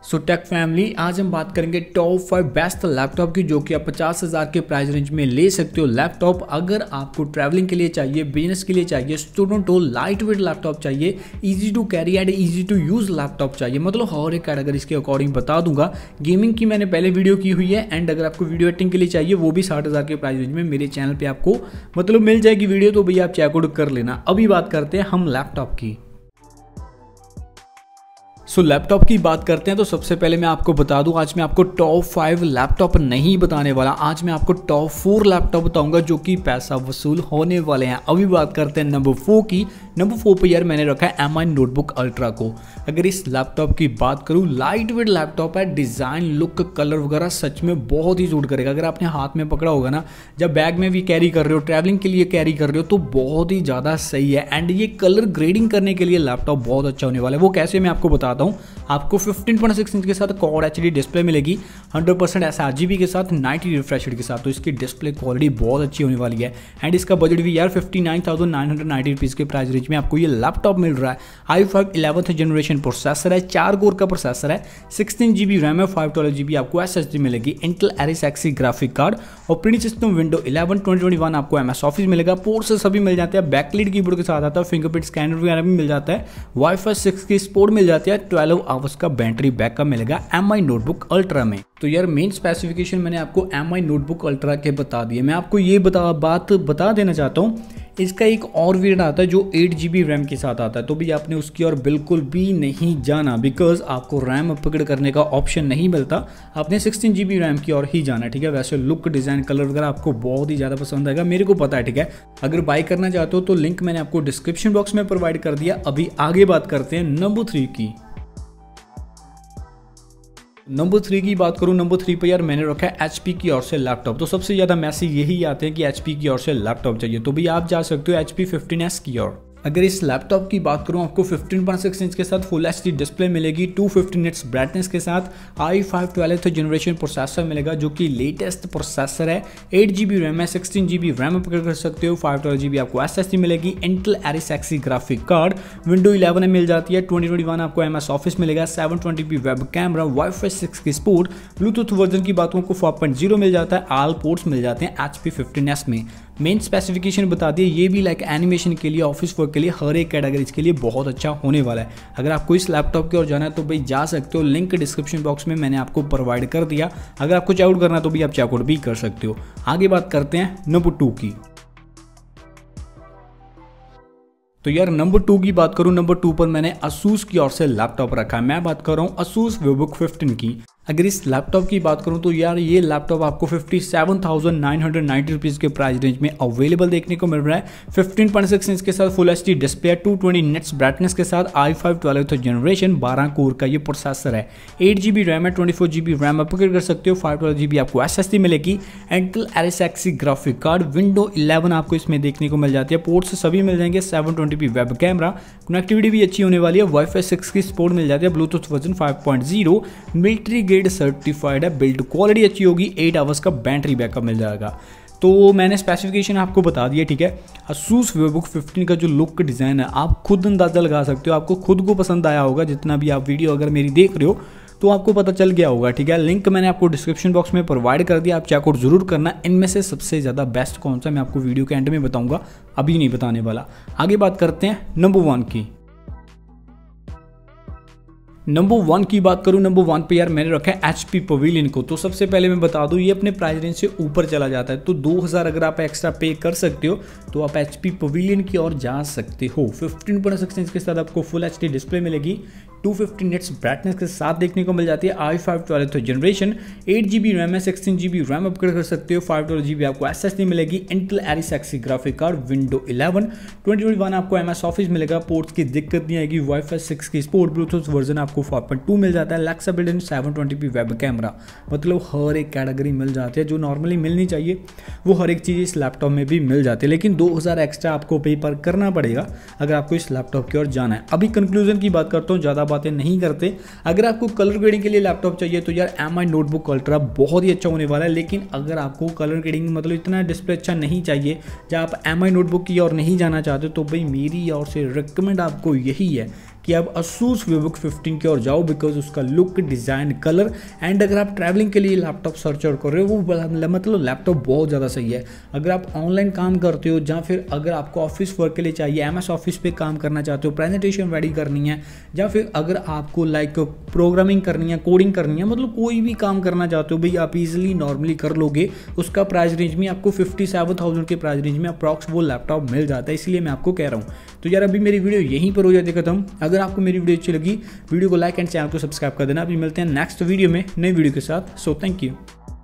So take family, आज हम बात करेंगे टॉप 5 बेस्ट लैपटॉप की, जो कि आप 50,000 के प्राइस रेंज में ले सकते हो। लैपटॉप अगर आपको ट्रैवलिंग के लिए चाहिए, बिजनेस के लिए चाहिए, स्टूडेंट हो, लाइट वेट लैपटॉप चाहिए, easy to carry and easy to use laptop चाहिए, मतलब हर एक कैटेगरी के अकॉर्डिंग बता दूंगा। गेमिंग की मैंने पहले वीडियो की हुई है, एंड अगर आपको वीडियो एडिटिंग के लिए चाहिए वो भी 60,000 के प्राइस रेंज में मेरे चैनल पर आपको मतलब मिल जाएगी वीडियो, तो भैया आप चेकआउट कर लेना। अभी बात करते हैं हम लैपटॉप की। लैपटॉप की बात करते हैं तो सबसे पहले मैं आपको बता दूं, आज मैं आपको टॉप 5 लैपटॉप नहीं बताने वाला, आज मैं आपको टॉप 4 लैपटॉप बताऊंगा जो कि पैसा वसूल होने वाले हैं। अभी बात करते हैं नंबर 4 की। नंबर 4 पे यार मैंने रखा है MI नोटबुक अल्ट्रा को। अगर इस लैपटॉप की बात करूं, लाइट वेट लैपटॉप है, डिज़ाइन, लुक, कलर वगैरह सच में बहुत ही सूट करेगा। अगर आपने हाथ में पकड़ा होगा ना, जब बैग में भी कैरी कर रहे हो, ट्रैवलिंग के लिए कैरी कर रहे हो, तो बहुत ही ज़्यादा सही है। एंड ये कलर ग्रेडिंग करने के लिए लैपटॉप बहुत अच्छा होने वाला है। वो कैसे, मैं आपको बताता हूँ। आपको 15.6 इंच के साथ क्वाड HD डिस्प्ले मिलेगी, 100% sRGB के साथ, 90 रिफ्रेश रेट के साथ, तो इसकी डिस्प्ले क्वालिटी बहुत अच्छी होने वाली है। एंड इसका बजट भी यार 59,990 रुपीज़ के प्राइस रेंज में आपको ये लैपटॉप मिल रहा है। i5 11th जनरेशन प्रोसेसर है, 4 कोर का प्रोसेसर है, 16 GB रैम है, 512 GB आपको SSD मिलेगी, Intel Iris Xe graphic card, operating system window 11 2021 आपको MS ऑफिस मिलेगा। पोर्ट्स सभी मिल जाते हैं, बैकलाइट कीबोर्ड के साथ आता है, फिंगरप्रिंट स्कैनर वगैरह भी मिल जाता है, Wi-Fi 6 की सपोर्ट मिल जाती है, 12 आवर्स का बैटरी बैकअप मिलेगा MI नोटबुक अल्ट्रा में। तो यार मेन स्पेसिफिकेशन मैंने आपको MI नोटबुक अल्ट्रा के बता दिए। मैं आपको ये बात बता देना चाहता हूँ, इसका एक और वेरिएंट आता है जो 8 GB रैम के साथ आता है, तो भी आपने उसकी और बिल्कुल भी नहीं जाना, बिकॉज आपको रैम अपग्रेड करने का ऑप्शन नहीं मिलता। आपने 16 GB रैम की और ही जाना, ठीक है। वैसे लुक, डिज़ाइन, कलर वगैरह आपको बहुत ही ज़्यादा पसंद आएगा, मेरे को पता है, ठीक है। अगर बाय करना चाहते हो तो लिंक मैंने आपको डिस्क्रिप्शन बॉक्स में प्रोवाइड कर दिया। अभी आगे बात करते हैं नंबर 3 की। नंबर 3 की बात करूं, नंबर 3 पे यार मैंने रखा है HP की ओर से लैपटॉप। तो सबसे ज़्यादा मैसेज यही आते हैं कि HP की ओर से लैपटॉप चाहिए, तो भी आप जा सकते हो HP 15S की ओर। अगर इस लैपटॉप की बात करूं, आपको 15.6 इंच के साथ फुल HD डिस्प्ले मिलेगी, 250 निट्स ब्राइटनेस के साथ, i5 12th जनरेशन प्रोसेसर मिलेगा जो कि लेटेस्ट प्रोसेसर है, 8 GB रैम है, 16 GB रैम अपग्रेड कर सकते हो, 512 GB आपको SSD मिलेगी, Intel Iris Xe graphic card, window 11 में मिल जाती है, 2021 आपको MS ऑफिस मिलेगा, 720p वेब कैमरा, Wi-Fi 6 की सपोर्ट, ब्लूटूथ वर्जन की बातों को 4.0 मिल जाता है, ऑल पोर्ट्स मिल जाते हैं HP 15S में। मेन स्पेसिफिकेशन बता दिए, ये भी लाइक एनिमेशन के लिए, ऑफिस वर्क के लिए, हर एक कैटेगरीज के लिए बहुत अच्छा होने वाला है। अगर आपको इस लैपटॉप की ओर जाना है तो भाई जा सकते हो, लिंक डिस्क्रिप्शन बॉक्स में मैंने आपको प्रोवाइड कर दिया। अगर आपको चेकआउट करना तो भी आप चेकआउट भी कर सकते हो। आगे बात करते हैं नंबर 2 की। तो यार नंबर 2 की बात करूं, नंबर 2 पर मैंने Asus की ओर से लैपटॉप रखा है। मैं बात कर रहा हूं Asus VivoBook 15 की। अगर इस लैपटॉप की बात करूं तो यार ये लैपटॉप आपको 57,990 रुपीज़ के प्राइस रेंज में अवेलेबल देखने को मिल रहा है। 15.6 इंच के साथ full HD display, 220 nits brightness के साथ, i5 12th जनरेशन 12 कोर का ये प्रोसेसर है, 8 GB रैम है, 24 GB रैम अपग्रेड कर सकते हो, 512 GB आपको SSD मिलेगी, Intel Iris Xe graphic card, window 11 आपको इसमें देखने को मिल जाती है, पोर्ट्स सभी मिल जाएंगे, 720p वेब कैमरा, कनेक्टिविटी भी अच्छी होने वाली है, Wi-Fi 6 की सपोर्ट मिल जाती है, ब्लूटूथ वर्जन 5.0, मिलिट्री सर्टिफाइड है, बिल्ड क्वालिटी अच्छी होगी, 8 आवर्स का बैटरी बैकअप मिल जाएगा। तो मैंने स्पेसिफिकेशन आपको बता दिया, ठीक है। Asus VivoBook 15 का जो लुक, डिज़ाइन है, आप खुद अंदाज़ा लगा सकते हो, आपको खुद को पसंद आया होगा। जितना भी आप वीडियो अगर मेरी देख रहे हो तो आपको पता चल गया होगा, ठीक है। लिंक मैंने आपको डिस्क्रिप्शन बॉक्स में प्रोवाइड कर दिया, आप चेकआउट जरूर करना। इनमें से सबसे ज़्यादा बेस्ट कौन सा मैं आपको वीडियो के एंड में बताऊँगा, अभी नहीं बताने वाला। आगे बात करते हैं नंबर 1 की। नंबर 1 की बात करूं, नंबर 1 पे यार मैंने रखा है HP पवेलियन को। तो सबसे पहले मैं बता दूं, ये अपने प्राइस रेंज से ऊपर चला जाता है, तो 2000 अगर आप एक्स्ट्रा पे कर सकते हो तो आप HP पवेलियन की ओर जा सकते हो। 15.6 इंच के साथ आपको फुल HD डिस्प्ले मिलेगी, 250 निट्स ब्राइटनेस के साथ देखने को मिल जाती है, i5 12th generation, 8 GB RAM है, 16 GB रैम अपग्रेड कर सकते हो, 512 GB आपको SSD मिलेगी, Intel Iris Xe graphic card, window 11 2021 आपको MS ऑफिस मिलेगा, पोर्ट्स की दिक्कत नहीं आएगी, Wi-Fi 6 की सपोर्ट, ब्लूटूथ वर्जन आपको 4.2 मिल जाता है, Alexa built in 720p web camera, मतलब हर एक कैटेगरी मिल जाती है जो नॉर्मली मिलनी चाहिए, वो हर एक चीज़ इस लैपटॉप में भी मिल जाती है। लेकिन 2000 एक्स्ट्रा आपको पे पर करना पड़ेगा अगर आपको इस लैपटॉप की ओर जाना है। अभी कंक्लूजन की बात करता हूँ, ज़्यादा बातें नहीं करते। अगर आपको कलर ग्रेडिंग के लिए लैपटॉप चाहिए तो यार MI नोटबुक अल्ट्रा बहुत ही अच्छा होने वाला है। लेकिन अगर आपको कलर ग्रेडिंग मतलब इतना डिस्प्ले अच्छा नहीं चाहिए, जब आप MI नोटबुक की ओर नहीं जाना चाहते, तो भाई मेरी ओर से रिकमेंड आपको यही है कि आप Asus VivoBook 15 की ओर जाओ, बिकॉज उसका लुक, डिज़ाइन, कलर एंड अगर आप ट्रैवलिंग के लिए लैपटॉप सर्च आउट कर रहे हो वो मतलब लैपटॉप बहुत ज़्यादा सही है। अगर आप ऑनलाइन काम करते हो या फिर अगर आपको ऑफिस वर्क के लिए चाहिए, MS ऑफिस पे काम करना चाहते हो, प्रेजेंटेशन रेडी करनी है, या फिर अगर आपको लाइक प्रोग्रामिंग करनी है, कोडिंग करनी है, मतलब कोई भी काम करना चाहते हो भाई आप इजीली नॉर्मली कर लोगे। उसका प्राइस रेंज में आपको 57,000 के प्राइस रेंज में अप्रॉक्स वो लैपटॉप मिल जाता है, इसलिए मैं आपको कह रहा हूँ। तो यार अभी मेरी वीडियो यहीं पर हो जाती है खत्म। अगर आपको मेरी वीडियो अच्छी लगी, वीडियो को लाइक एंड चैनल को सब्सक्राइब कर देना। अभी मिलते हैं नेक्स्ट वीडियो में नई वीडियो के साथ। So thank you.